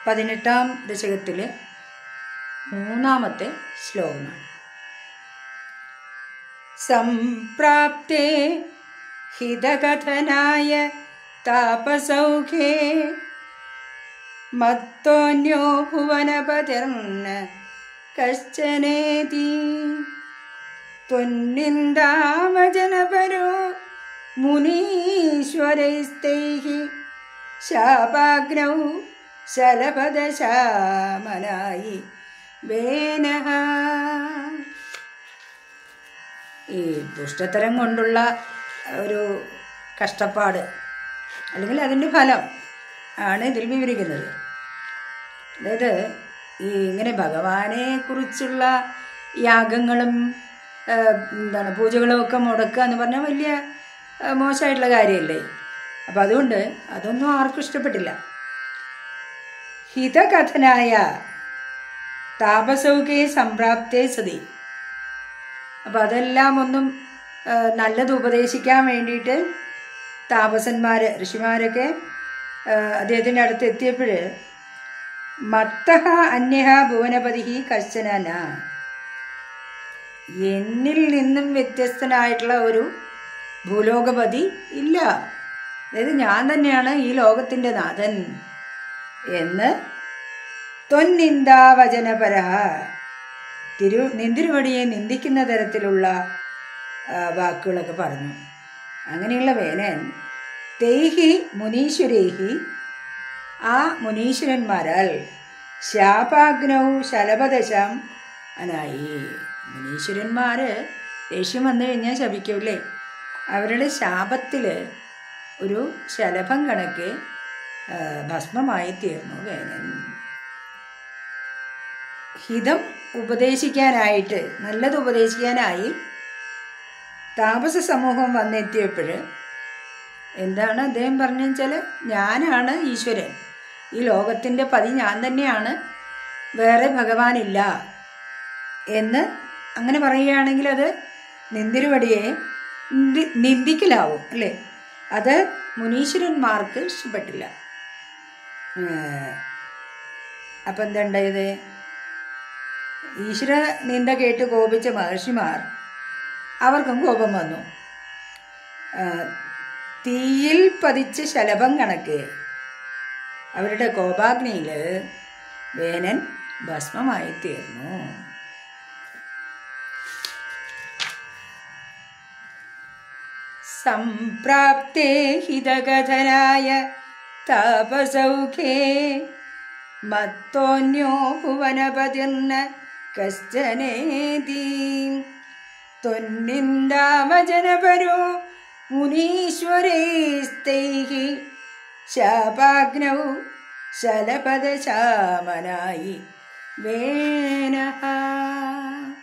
18-ാം ദശകത്തിലെ 3-ാമത്തെ ശ്ലോകമാണ്. സംപ്രാപ്തേ ഹിതകഥനായ താപസൗഖ്യേ മത്തോന്യോ ഭുവനപതിർന്ന കശ്ചനേതി ത്വന്നിന്ദാവചനപരോ മുനീശ്വരൈസ്തൈഃ ശാപാഗ്നൗ ശലഭദശാമനായി വേനഃ. ഈ ദുഷ്ടതരം കൊണ്ടുള്ള ഒരു കഷ്ടപ്പാട് അല്ലെങ്കിൽ അതിൻ്റെ ഫലം ആണ് ഇതിൽ വിവരിക്കുന്നത്. അതായത് ഈ ഇങ്ങനെ ഭഗവാനെ കുറിച്ചുള്ള യാഗങ്ങളും പൂജകളും ഒക്കെ മുടക്കുക എന്ന് പറഞ്ഞാൽ വലിയ മോശമായിട്ടുള്ള കാര്യമല്ലേ. അപ്പം അതുകൊണ്ട് അതൊന്നും ആർക്കും ഇഷ്ടപ്പെട്ടില്ല. ഹിതകഥനായ താപസൗഖ്യേ സംപ്രാപ്തേ സതി. അപ്പം അതെല്ലാം ഒന്നും നല്ലത് ഉപദേശിക്കാൻ വേണ്ടിയിട്ട് താപസന്മാർ ഋഷിമാരൊക്കെ അദ്ദേഹത്തിൻ്റെ അടുത്ത് എത്തിയപ്പോൾ മത്തഃ അന്യഃ ഭുവനപതി കശ്ചന, എന്നിൽ നിന്നും വ്യത്യസ്തനായിട്ടുള്ള ഒരു ഭൂലോകപതി ഇല്ല, അതായത് ഞാൻ തന്നെയാണ് ഈ ലോകത്തിൻ്റെ നാഥൻ എന്ന് ത്വന്നിന്ദാവചനപരഃ നിന്തിരുവടിയെ നിന്ദിക്കുന്ന തരത്തിലുള്ള വാക്കുകളൊക്കെ പറഞ്ഞു. അങ്ങനെയുള്ള വേനൻ തൈഹി മുനീശ്വരൈഹി, ആ മുനീശ്വരന്മാരാൽ ശാപാഗ്നൗ ശലഭദശാം അനായി. മുനീശ്വരന്മാർ ദേഷ്യം വന്നു കഴിഞ്ഞാൽ ശപിക്കൂലേ, അവരുടെ ശാപത്തിൽ ഒരു ശലഭം കണക്ക് ഭസ്മമായി തീർന്നു വേനൻ. ഹിതം ഉപദേശിക്കാനായിട്ട്, നല്ലത് ഉപദേശിക്കാനായി താപസ സമൂഹം വന്നെത്തിയപ്പോൾ എന്താണ് അദ്ദേഹം പറഞ്ഞു വെച്ചാൽ, ഞാനാണ് ഈശ്വരൻ, ഈ ലോകത്തിൻ്റെ പതി ഞാൻ തന്നെയാണ്, വേറെ ഭഗവാനില്ല എന്ന് അങ്ങനെ പറയുകയാണെങ്കിൽ അത് നിന്തിരുവടിയെ നിന്ദിക്കലാവും അല്ലേ. അത് മുനീശ്വരന്മാർക്ക് ഇഷ്ടപ്പെട്ടില്ല. അപ്പം എന്താ ഉണ്ടായത്, ഈശ്വര നിന്ദ കേട്ട് കോപിച്ച മഹർഷിമാർ അവർക്കും കോപം വന്നു. തീയിൽ പതിച്ച ശലഭം കണക്ക് അവരുടെ കോപാഗ്നിയിൽ വേനൻ ഭസ്മമായി തീർന്നു. സംപ്രാപ്തേ ഹിതകഥനായ താപസൗഖ്യേ മത്തോന്യോ ഭുവനപതിർന്ന കശ്ചനേതി ത്വന്നിന്ദാവചനപരോ മുനീശ്വരൈസ്തൈഃ ശാപാഗ്നൗ ശലഭദശാമനായി വേനഃ.